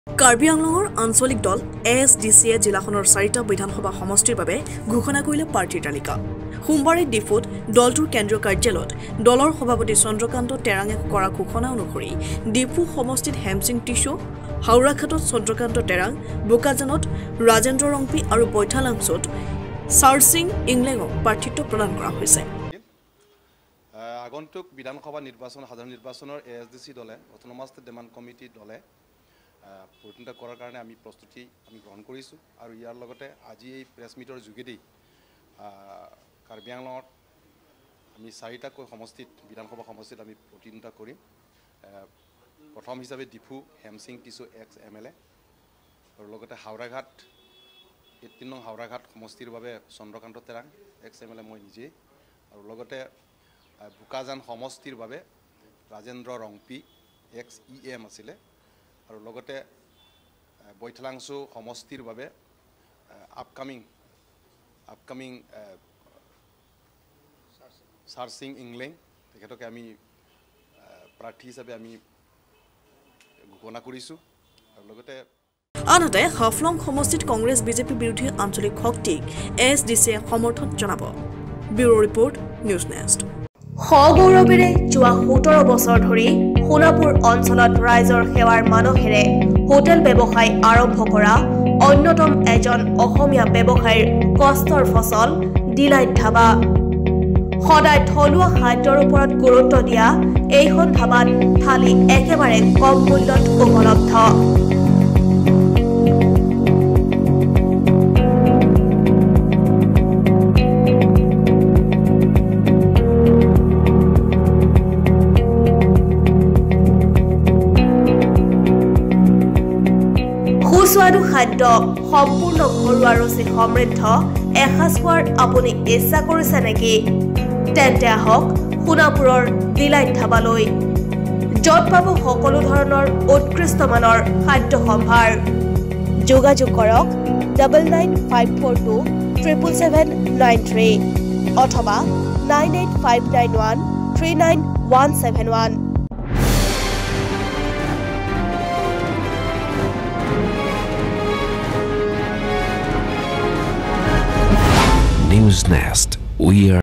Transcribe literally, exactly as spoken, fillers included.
কাৰ্বি আংলঙৰ আঞ্চলিক দল এ এছ ডি চিয়ে জিলাখনৰ চাৰিটা বিধানসভা সমষ্টিৰ বাবে ঘোষণা কৰিলে পাৰ্টিৰ তালিকা। সোমবাৰে ডিফুত দলটোৰ কেন্দ্ৰীয় কাৰ্যালয়ত দলৰ সভাপতি চন্দ্ৰকান্ত টেৰাঙে কৰা ঘোষণা অনুসৰি ডিফু সমষ্টিত হেমচিং টিছু, হাওৰাঘাটত চন্দ্ৰকান্ত টেৰাং, বোকাজানত ৰাজেন্দ্ৰ ৰংপি আৰু বৈঠালাংছত চাৰ্চিং ইংলেঙক প্ৰাৰ্থিত্ব প্ৰদান কৰা হৈছে। আগন্তুক বিধানসভা নিৰ্বাচন সাধাৰণ নিৰ্বাচনৰ এ এছ ডি চি দলে অট'নমাছ ডিমাণ্ড কমিটি দলে প্ৰতিনিধিত্ব কৰাৰ কাৰণে আমি প্ৰস্তুতি আমি গ্ৰহণ কৰিছোঁ আৰু ইয়াৰ লগতে আজি এই প্ৰেছ মিটৰ যোগেদি কাৰ্বি আংলঙত আমি চাৰিটাকৈ সমষ্টিত বিধানসভা সমষ্টিত আমি প্ৰতিনিধিত্ব কৰিম। প্ৰথম হিচাপে Diphu Hemsing Tisso ex M L A আৰু লগতে হাওৰাঘাট এইটিন নং হাওৰাঘাট সমষ্টিৰ বাবে Chandrakanta Terang ex M L A মই নিজেই আৰু লগতে বোকাজান সমষ্টিৰ বাবে Rajendra Rongpi ex E M আছিলে আৰু লগতে বৈঠালাংছু সমষ্টিৰ বাবে আপকামিং আপকামিং চাৰ্চিং ইংলেং তেখেতকে আমি প্ৰাৰ্থী হিচাপে আমি ঘোষণা কৰিছোঁ আৰু লগতে আনহাতে হাফলং সমষ্টিত কংগ্ৰেছ বিজেপি বিৰোধী আঞ্চলিক শক্তিক এ এছ ডি চিয়ে সমৰ্থন জনাব। Bureau report news nest. সগৌৰৱেৰে যোৱা সোতৰ বছৰ ধৰি সোণাপুৰ অঞ্চলত ৰাইজৰ সেৱাৰ মানসেৰে হোটেল ব্যৱসায় আৰম্ভ কৰা অন্যতম এজন অসমীয়া ব্যৱসায়ীৰ কষ্টৰ ফচল ডিলাইট ধাবা। সদায় থলুৱা খাদ্যৰ ওপৰত গুৰুত্ব দিয়া এইখন ধাবাত থালি একেবাৰে কম মূল্যত উপলব্ধ। সুস্বাদু খাদ্য সম্পূৰ্ণ ঘৰুৱা ৰুচি সমৃদ্ধ এসাঁজ খোৱাৰ আপুনি ইচ্ছা কৰিছে নেকি? তেন্তে আহক সোণাপুৰৰ ডিলাইট ধাবালৈ, য'ত পাব সকলো ধৰণৰ উৎকৃষ্ট মানৰ খাদ্য সম্ভাৰ। যোগাযোগ কৰক double nine five four two triple seven nine three অথবা nine eight five nine one three nine one seven one. News Nest. We are